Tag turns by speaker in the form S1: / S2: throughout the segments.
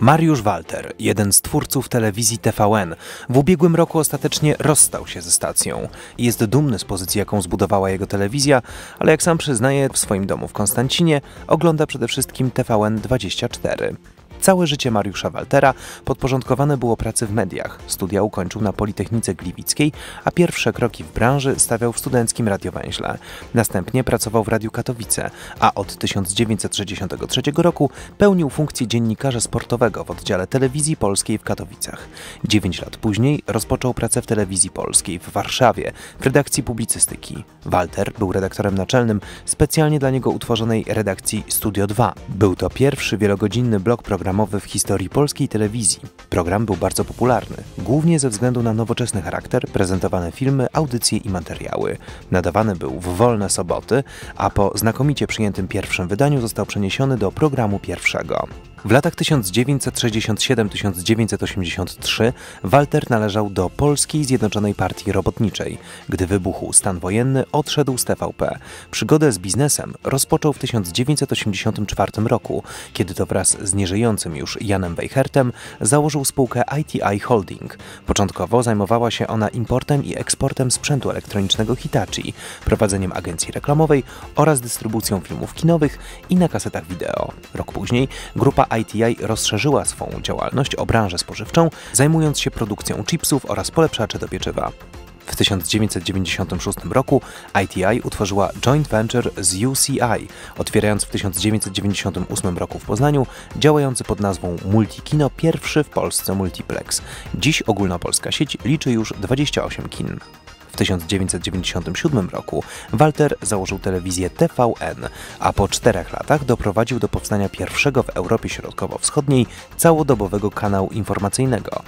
S1: Mariusz Walter, jeden z twórców telewizji TVN, w ubiegłym roku ostatecznie rozstał się ze stacją. Jest dumny z pozycji, jaką zbudowała jego telewizja, ale jak sam przyznaje, w swoim domu w Konstancinie ogląda przede wszystkim TVN24. Całe życie Mariusza Waltera podporządkowane było pracy w mediach. Studia ukończył na Politechnice Gliwickiej, a pierwsze kroki w branży stawiał w studenckim Radiowęźle. Następnie pracował w Radiu Katowice, a od 1963 roku pełnił funkcję dziennikarza sportowego w oddziale Telewizji Polskiej w Katowicach. 9 lat później rozpoczął pracę w Telewizji Polskiej w Warszawie w redakcji publicystyki. Walter był redaktorem naczelnym specjalnie dla niego utworzonej redakcji Studio 2. Był to pierwszy wielogodzinny blok programowy w historii polskiej telewizji. Program był bardzo popularny, głównie ze względu na nowoczesny charakter, prezentowane filmy, audycje i materiały. Nadawany był w wolne soboty, a po znakomicie przyjętym pierwszym wydaniu został przeniesiony do programu pierwszego. W latach 1967–1983 Walter należał do Polskiej Zjednoczonej Partii Robotniczej. Gdy wybuchł stan wojenny, odszedł z TVP. Przygodę z biznesem rozpoczął w 1984 roku, kiedy to wraz z nieżyjącym już Janem Weichertem założył spółkę ITI Holding. Początkowo zajmowała się ona importem i eksportem sprzętu elektronicznego Hitachi, prowadzeniem agencji reklamowej oraz dystrybucją filmów kinowych i na kasetach wideo. Rok później grupa ITI rozszerzyła swą działalność o branżę spożywczą, zajmując się produkcją chipsów oraz polepszaczy do pieczywa. W 1996 roku ITI utworzyła joint venture z UCI, otwierając w 1998 roku w Poznaniu działający pod nazwą Multikino pierwszy w Polsce multiplex. Dziś ogólnopolska sieć liczy już 28 kin. W 1997 roku Walter założył telewizję TVN, a po 4 latach doprowadził do powstania pierwszego w Europie Środkowo-Wschodniej całodobowego kanału informacyjnego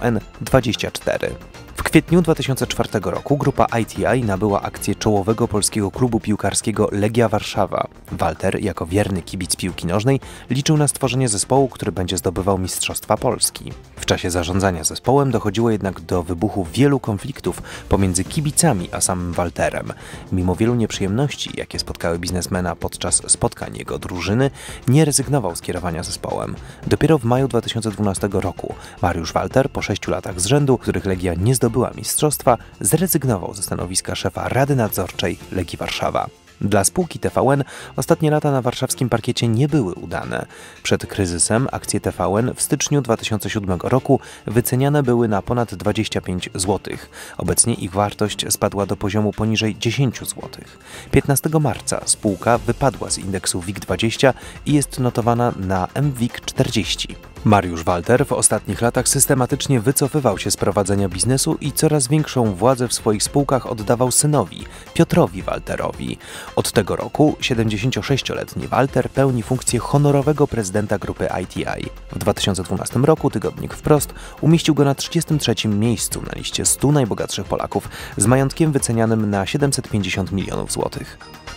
S1: TVN24. W kwietniu 2004 roku grupa ITI nabyła akcję czołowego polskiego klubu piłkarskiego Legia Warszawa. Walter, jako wierny kibic piłki nożnej, liczył na stworzenie zespołu, który będzie zdobywał Mistrzostwa Polski. W czasie zarządzania zespołem dochodziło jednak do wybuchu wielu konfliktów pomiędzy kibicami a samym Walterem. Mimo wielu nieprzyjemności, jakie spotkały biznesmena podczas spotkań jego drużyny, nie rezygnował z kierowania zespołem. Dopiero w maju 2012 roku Mariusz Walter, po 6 latach z rzędu, w których Legia nie zdobyła mistrzostwa, zrezygnował ze stanowiska szefa Rady Nadzorczej Legii Warszawa. Dla spółki TVN ostatnie lata na warszawskim parkiecie nie były udane. Przed kryzysem akcje TVN w styczniu 2007 roku wyceniane były na ponad 25 zł. Obecnie ich wartość spadła do poziomu poniżej 10 zł. 15 marca spółka wypadła z indeksu WIG20 i jest notowana na mWIG40. Mariusz Walter w ostatnich latach systematycznie wycofywał się z prowadzenia biznesu i coraz większą władzę w swoich spółkach oddawał synowi, Piotrowi Walterowi. Od tego roku 76-letni Walter pełni funkcję honorowego prezydenta grupy ITI. W 2012 roku tygodnik Wprost umieścił go na 33. miejscu na liście 100 najbogatszych Polaków z majątkiem wycenianym na 750 milionów złotych.